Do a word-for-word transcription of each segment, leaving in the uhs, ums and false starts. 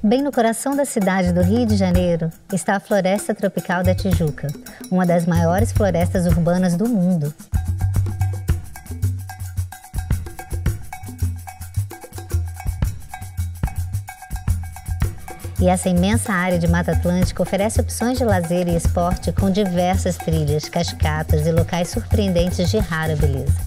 Bem no coração da cidade do Rio de Janeiro está a Floresta Tropical da Tijuca, uma das maiores florestas urbanas do mundo. E essa imensa área de Mata Atlântica oferece opções de lazer e esporte com diversas trilhas, cascatas e locais surpreendentes de rara beleza.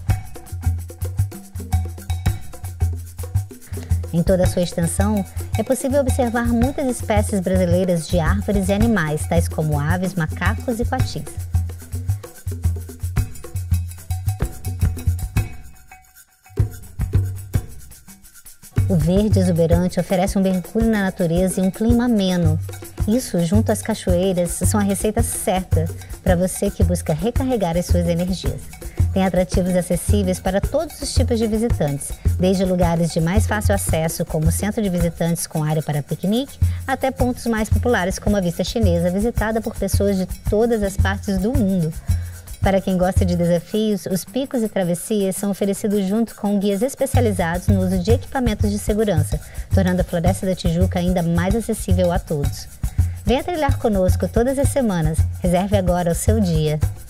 Em toda a sua extensão, é possível observar muitas espécies brasileiras de árvores e animais, tais como aves, macacos e coatis. O verde exuberante oferece um mergulho na natureza e um clima ameno. Isso, junto às cachoeiras, são a receita certa para você que busca recarregar as suas energias. Tem atrativos acessíveis para todos os tipos de visitantes, desde lugares de mais fácil acesso, como o centro de visitantes com área para piquenique, até pontos mais populares, como a Vista Chinesa, visitada por pessoas de todas as partes do mundo. Para quem gosta de desafios, os picos e travessias são oferecidos junto com guias especializados no uso de equipamentos de segurança, tornando a Floresta da Tijuca ainda mais acessível a todos. Venha trilhar conosco todas as semanas. Reserve agora o seu dia.